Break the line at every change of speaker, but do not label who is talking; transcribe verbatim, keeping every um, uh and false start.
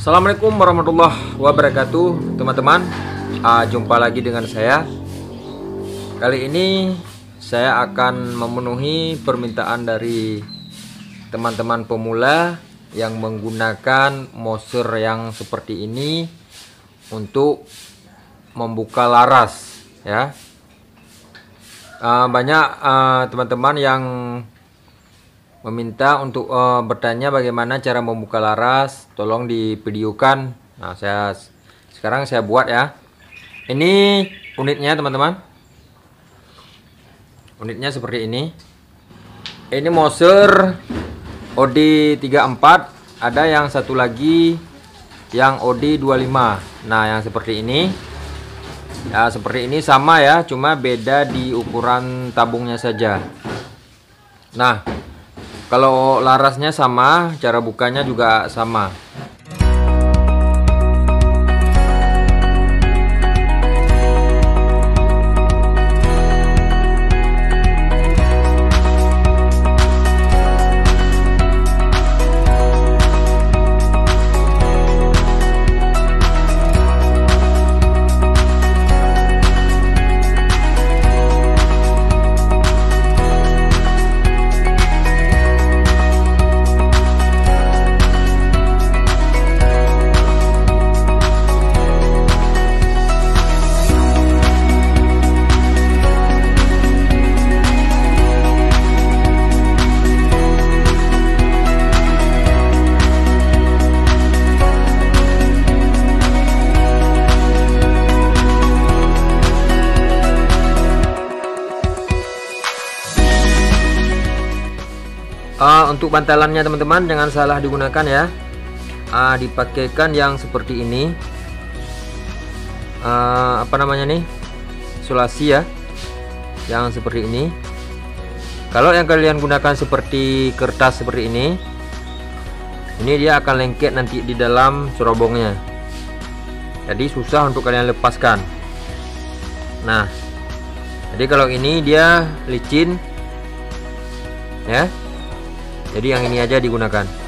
Assalamualaikum warahmatullahi wabarakatuh, teman-teman. uh, Jumpa lagi dengan saya. Kali ini saya akan memenuhi permintaan dari teman-teman pemula yang menggunakan moser yang seperti ini untuk membuka laras, ya. uh, Banyak teman-teman uh, yang meminta untuk uh, bertanya bagaimana cara membuka laras, tolong divideokan. Nah, saya sekarang saya buat ya. Ini unitnya, teman-teman. Unitnya seperti ini. Ini moser O D tiga puluh empat, ada yang satu lagi yang O D dua puluh lima. Nah, yang seperti ini. Ya, seperti ini sama ya, cuma beda di ukuran tabungnya saja. Nah, kalau larasnya sama, cara bukanya juga sama. Uh, untuk bantalannya, teman-teman, jangan salah digunakan ya. Uh, dipakaikan yang seperti ini. Uh, apa namanya nih? Isolasi ya. Yang seperti ini. Kalau yang kalian gunakan seperti kertas seperti ini, ini dia akan lengket nanti di dalam cerobongnya. Jadi susah untuk kalian lepaskan. Nah, jadi kalau ini dia licin, ya. Jadi yang ini aja digunakan.